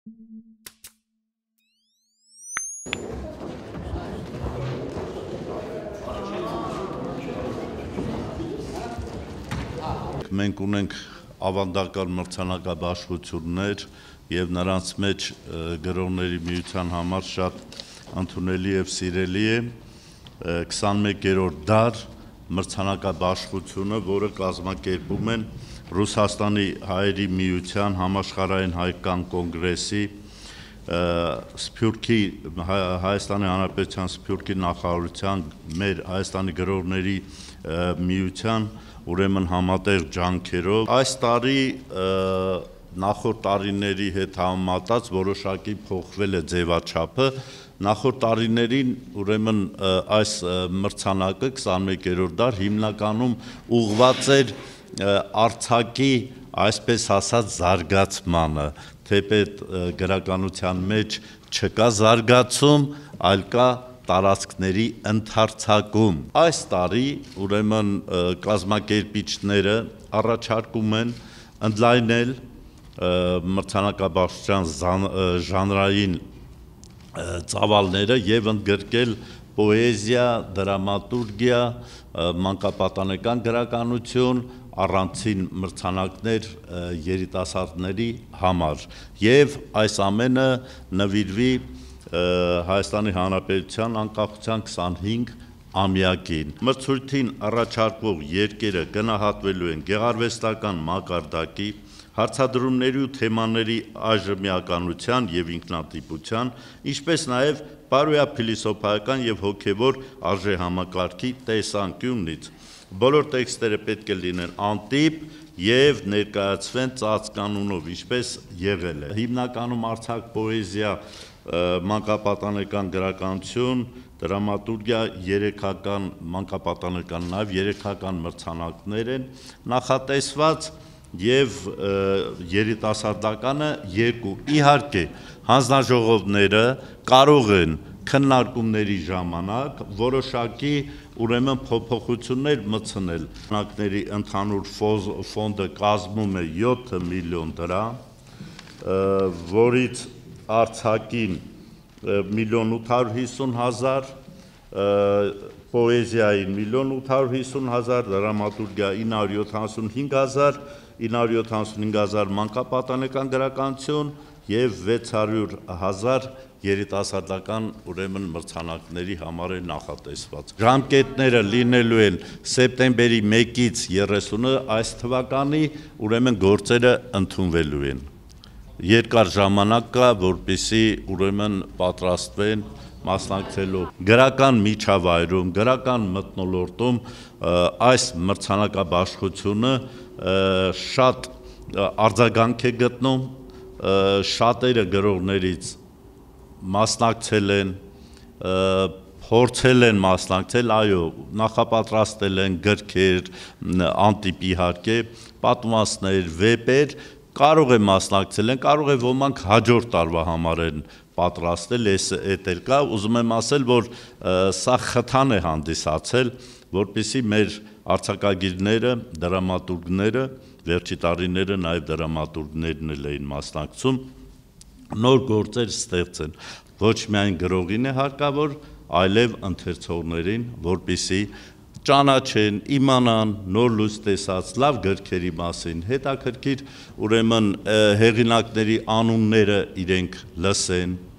Մենք ունենք ավանդական մրցանակաբաշխություններ եւ նրանց մեջ գրողների միության համար շատ ընդունելի եւ սիրելի է 21-րդ դար մրցանակաբաշխությունը, որը կազմակերպում են Ռուսաստանի հայերի միության համաշխարհային հայկական կոնգրեսի Սփյուռքի Հայաստանի Հանրապետության Սփյուռքի նախարարության մեր Հայաստանի գրողների միության ուրեմն համատեղ ջանքերով այս տարի նախորդ տարիների հետ համեմատած որոշակի փոխվել է ձևաչափը նախորդ տարիներին ուրեմն այս մրցանակը 21-րդ դար հիմնականում ուղղված էր արձակի այսպես ասած զարգացմանը թեպետ գրականության մեջ չկա զարգացում այլ կա տարածքների ընդարձակում այս տարի ուրեմն կազմակերպիչները առաջարկում են ընդլայնել մրցանակաբաշխության ժանրային ծավալները եւ ընդգրկել պոեզիա, դրամատուրգիա, մանկապատանեկան գրականություն, առանցին մրցանակներ երիտասարդների համար եւ այս ամենը նվիրվի Հայաստանի Հանրապետության անկախության 25 ամյակին։ Մրցույթին առաջարկվող երկերը գնահատվելու են գեղարվեստական մակարդակի, հարցադրումների ու թեմաների այժմիականության եւ ինքնատիպության, ինչպես նաեւ բարոյափիլիսոփայական եւ հոգեվոր արժեհամակարգի տեսանկյունից։ Բոլոր տեքստերը պետք է լինեն անտիպ եւ ներկայացվեն ծածկանունով, ինչպես եղել է։ Հիմնականում արձակ պոեզիա, մանկապատանեկան գրականություն, դրամատուրգիա, երեքական մանկապատանեկան նաեւ երեքական մրցանակներ են նախատեսված եւ երիտասարդականը 2։ Իհարկե, հանձնաժողովները կարող են քննարկումների ժամանակ որոշակի ուրեմն փոփոխություններ մտցնել։ Մրցանակների ընդհանուր ֆոնդը կազմում է 7 միլիոն դրամ, որից արձակին 1.850.000, պոեզիային 1.850.000, դրամատուրգիա 975.000, 975.000 մանկապատանեկան գրականություն եւ 600.000 երիտասարդական ուրեմն մրցանակների համար է նախատեսված։ Ժամկետները լինելու են սեպտեմբերի 1-ից 30-ը այս թվականի ուրեմն գործերը ընդունվելու են։ Երկար ժամանակ կա, որպեսզի ուրեմն պատրաստվեն մասնակցելու գրական միջավայրում, գրական մթնոլորտում այս մրցանակաբաշխությունը շատ արձագանք է գտնում, շատերը գրողներից մասնակցել են, փորձել են մասնակցել, այո, նախապատրաստել են գրքեր, անտիպ իհարկե, պատմվածքներ, վեպեր, կարող է մասնակցել են, կարող է ոմանք հաջորդ տարվա համար են պատրաստել, էդ էլ կա, ուզում եմ ասել, որ սա խթան է հանդիսացել, որպեսզի մեր արձակագիրները, դրամատուրգները, վերջի տարիները նաև դրամատուրգներն էլ էին մասնակցում, նոր գործեր ստեղծեն, ոչ միայն գրողին է հարկավոր, այլև ընթերցողներին, որպեսզի ճանաչեն, իմանան նոր լույս տեսած լավ գրքերի մասին, հետաքրքիր ուրեմն հեղինակների անունները իրենք լսեն,